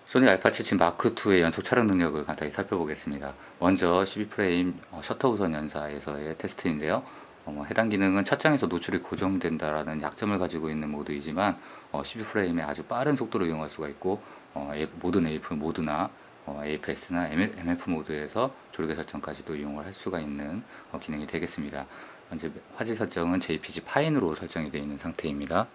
소니 알파77 마크2의 연속 촬영 능력을 간단히 살펴보겠습니다. 먼저 12프레임 셔터 우선 연사에서의 테스트인데요. 해당 기능은 찻장에서 노출이 고정된다라는 약점을 가지고 있는 모드이지만 12프레임에 아주 빠른 속도로 이용할 수가 있고 모든 AF 모드나 APS-나 MF 모드에서 조리개 설정까지도 이용을 할 수가 있는 기능이 되겠습니다. 현재 화질 설정은 JPG 파인으로 설정이 되어 있는 상태입니다.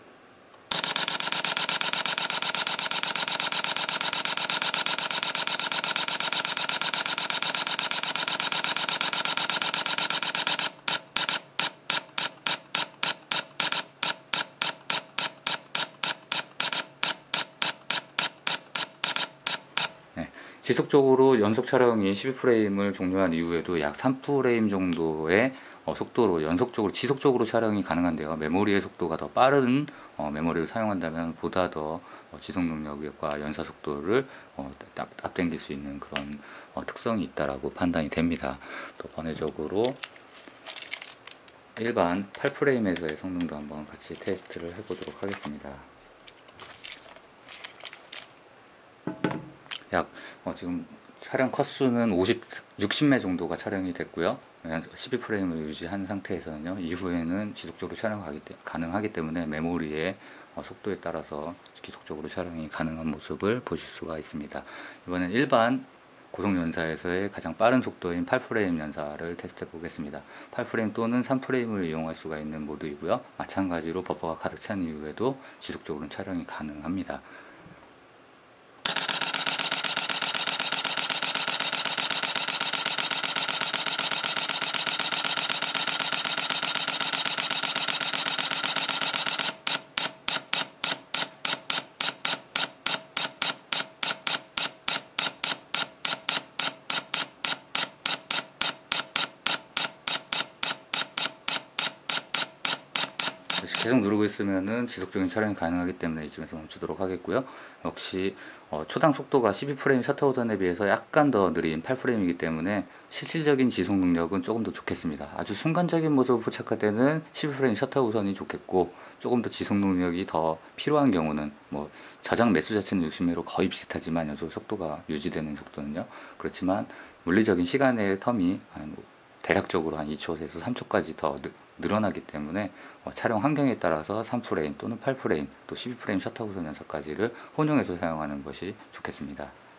지속적으로 연속 촬영이 12프레임을 종료한 이후에도 약 3프레임 정도의 속도로 연속적으로 지속적으로 촬영이 가능한데요. 메모리의 속도가 더 빠른 메모리를 사용한다면 보다 더 지속 능력과 연사 속도를 앞당길 수 있는 그런 특성이 있다라고 판단이 됩니다. 또 번외적으로 일반 8프레임에서의 성능도 한번 같이 테스트를 해보도록 하겠습니다. 지금 촬영 컷수는 60매 정도가 촬영이 됐고요. 12프레임을 유지한 상태에서는요, 이후에는 지속적으로 촬영이 가능하기 때문에 메모리의 속도에 따라서 지속적으로 촬영이 가능한 모습을 보실 수가 있습니다. 이번엔 일반 고속 연사에서의 가장 빠른 속도인 8프레임 연사를 테스트 해 보겠습니다. 8프레임 또는 3프레임을 이용할 수가 있는 모드이고요. 마찬가지로 버퍼가 가득 찬 이후에도 지속적으로 촬영이 가능합니다. 계속 누르고 있으면은 지속적인 촬영이 가능하기 때문에 이쯤에서 멈추도록 하겠고요. 역시 초당 속도가 12프레임 셔터 우선에 비해서 약간 더 느린 8프레임이기 때문에 실질적인 지속 능력은 조금 더 좋겠습니다. 아주 순간적인 모습을 포착할 때는 12프레임 셔터 우선이 좋겠고, 조금 더 지속 능력이 더 필요한 경우는 저장 매수 자체는 60매로 거의 비슷하지만 연속 속도가 유지되는 속도는요. 그렇지만 물리적인 시간의 텀이 대략적으로 한 2초에서 3초까지 더 늘어나기 때문에 촬영 환경에 따라서 3프레임 또는 8프레임 또 12프레임 셔터 우선 연사까지를 혼용해서 사용하는 것이 좋겠습니다.